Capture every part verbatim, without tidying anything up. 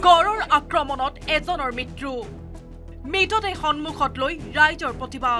গড়ৰ আক্ৰমণত এজনৰ মৃত্যু মৃতদেহ সন্মুখত লৈ ৰাইজৰ প্ৰতিবাদ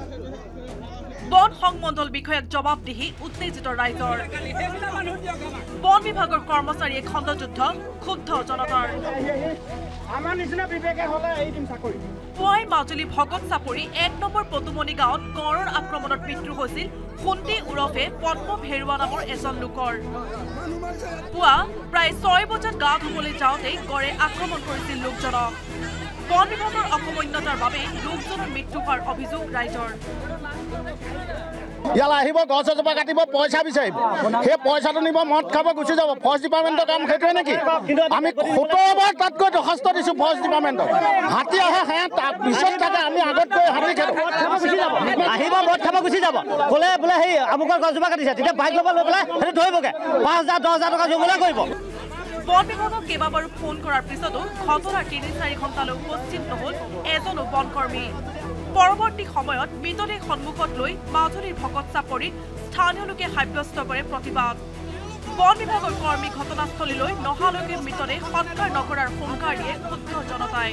বন সংমণ্ডল বিষয়াক জবাবদিহি উত্তেজিত ৰাইজৰ বন বিভাগৰ কৰ্মচাৰীয়ে খণ্ডযুদ্ধ ক্ষুব্ধ জনতাৰ আমাৰ নিচিনা বিবেকে হলে এই দিন চাকৰি পুৱাই মাজুলী ভগত চাপৰি এক নম্বৰ পটুমণি গাঁৱত গড়ৰ আক্ৰমণত মৃত্যু হৈছিল খুন্তি উৰফে পদ্ম ভেৰুৱা নামৰ এজন লোকৰ পুৱা প্ৰায় ছয় বজাত গা ধুবলৈ যাওঁতে গড়ে আক্ৰমণ কৰিছিল লোকজনক বন বিভাগৰ অকমন্যতাৰ বাবে লোকজনৰ মৃত্যু হোৱাৰ অভিযোগ ৰাইজৰ ইয়ালা আহিব গছ এজোপা কাটিব পইচা বিচাৰিব সেই পইচাটো নিব মদ খাব গুচি যাব ফৰেষ্ট ডিপাৰ্টমেণ্টৰ কাম সেইটোৱে নেকি আমি সোতৰবাৰ তাতকৈ দৰখাস্ত দিছোঁ ফৰেষ্ট ডিপাৰ্টমেণ্টক হাতী আহে সেয়া পিছত থাকে আমি আগত গৈ হাতী খেলোঁ গুচি যাব আহিব মদ খাব গুচি যাব ক'লে বোলে সেই আমুকৰ গছজোপা কাটিছে তেতিয়া বাইক ল'ব লৈ পেলাই সেইটো ধৰিবগৈ পাঁচ হাজাৰ দহ হাজাৰ টকা জৰিমনা কৰিব বন বিভাগক কেইবাবাৰো ফোন কৰাৰ পিছতো ঘটনাৰ তিনি চাৰি ঘণ্টালৈ উপস্থিত নহল এজনো বনকৰ্মী পৰৱৰ্তী সময়ত মৃতদেহ সন্মুখত লৈ মাজুলীৰ ভগত চাপৰিত স্থানীয় লোকে সাব্যস্ত কৰে প্ৰতিবাদ বন বিভাগৰ কৰ্মী ঘটনাস্থলীলৈ নহালৈকে মৃতদেহ সৎকাৰ নকৰাৰ হুংকাৰ দিয়ে ক্ষুব্ধ জনতাই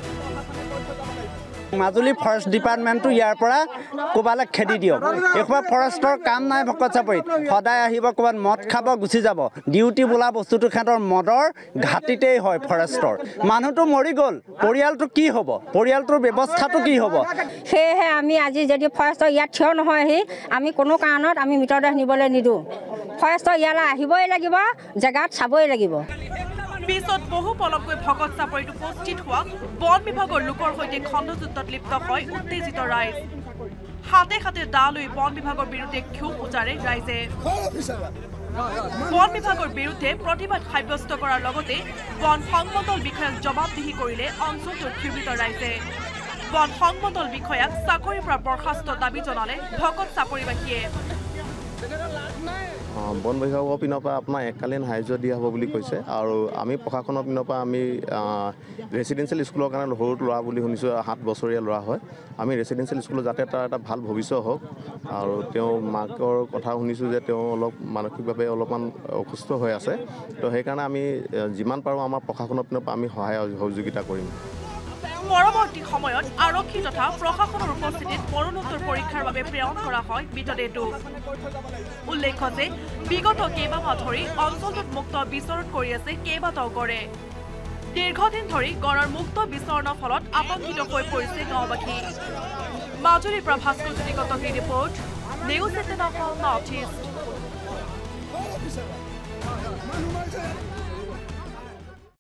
মাজুলী ফৰেষ্ট ডিপাৰ্টমেণ্টটো ইয়াৰ পৰা ক'ৰবালৈ খেদি দিয়ক এইসোপা ফৰেষ্টৰ কাম নাই ভকত চাপৰিত সদায় আহিব ক'ৰবাত মদ খাব গুচি যাব ডিউটি বোলা বস্তুটো সিহঁতৰ মদৰ ঘাটিতেই হয় ফৰেষ্টৰ মানুহটো মৰি গ'ল পৰিয়ালটো কি হ'ব পৰিয়ালটোৰ ব্যৱস্থাটো কি হ'ব সেয়েহে আমি আজি যদি ফৰেষ্টৰ ইয়াত থিয় নহয়হি আমি কোনো কাৰণত আমি মৃতদেহ নিবলৈ নিদিওঁ ফৰেষ্টৰ ইয়ালৈ আহিবই লাগিব জেগাত চাবই লাগিব পিছত বহু পলমকৈ ভগত চাপৰিত উপস্থিত হোৱা বন বিভাগৰ লোকৰ সৈতে খণ্ডযুদ্ধত লিপ্ত হয় উত্তেজিত ৰাইজ হাতে হাতে দা লৈ বন বিভাগৰ বিৰুদ্ধে ক্ষোভ উজাৰে ৰাইজে বন বিভাগৰ বিৰুদ্ধে প্ৰতিবাদ সাব্যস্ত কৰাৰ লগতে বন সংমণ্ডল বিষয়াক জবাবদিহি কৰিলে অঞ্চলটোৰ ক্ষোভিত ৰাইজে বন সংমণ্ডল বিষয়াক চাকৰিৰ পৰা বৰ্খাস্ত দাবী জনালে ভগত চাপৰিবাসীয়ে বন বিভাগৰ পিনৰ পৰা আপোনাৰ এককালীন সাহায্য দিয়া হ'ব বুলি কৈছে আৰু আমি প্ৰশাসনৰ পিনৰ পৰা আমি ৰেচিডেঞ্চিয়েল স্কুলৰ কাৰণে সৰু ল'ৰা বুলি শুনিছোঁ সাত বছৰীয়া ল'ৰা হয় আমি ৰেচিডেঞ্চিয়েল স্কুলত যাতে তাৰ এটা ভাল ভৱিষ্যত হওক আৰু তেওঁ মাকৰ কথা শুনিছোঁ যে তেওঁ অলপ মানসিকভাৱে অলপমান অসুস্থ হৈ আছে তো সেইকাৰণে আমি যিমান পাৰোঁ আমাৰ প্ৰশাসনৰ পিনৰ পৰা আমি সহায় সহযোগিতা কৰিম পৰৱৰ্তী সময়ত আৰক্ষী তথা প্ৰশাসনৰ উপস্থিতিত মৰণোত্তৰ পৰীক্ষাৰ বাবে প্ৰেৰণ কৰা হয় মৃতদেহটো উল্লেখ্য যে বিগত কেইবামাহ ধৰি অঞ্চলটোত মুক্ত বিচৰণ কৰি আছে কেইবাটাও গড়ে দীৰ্ঘদিন ধৰি গড়ৰ মুক্ত বিচৰণৰ ফলত আতংকিত হৈ পৰিছে গাঁওবাসী মাজুলীৰ পৰা ভাস্কৰ জ্যোতিগত report news eighteen north east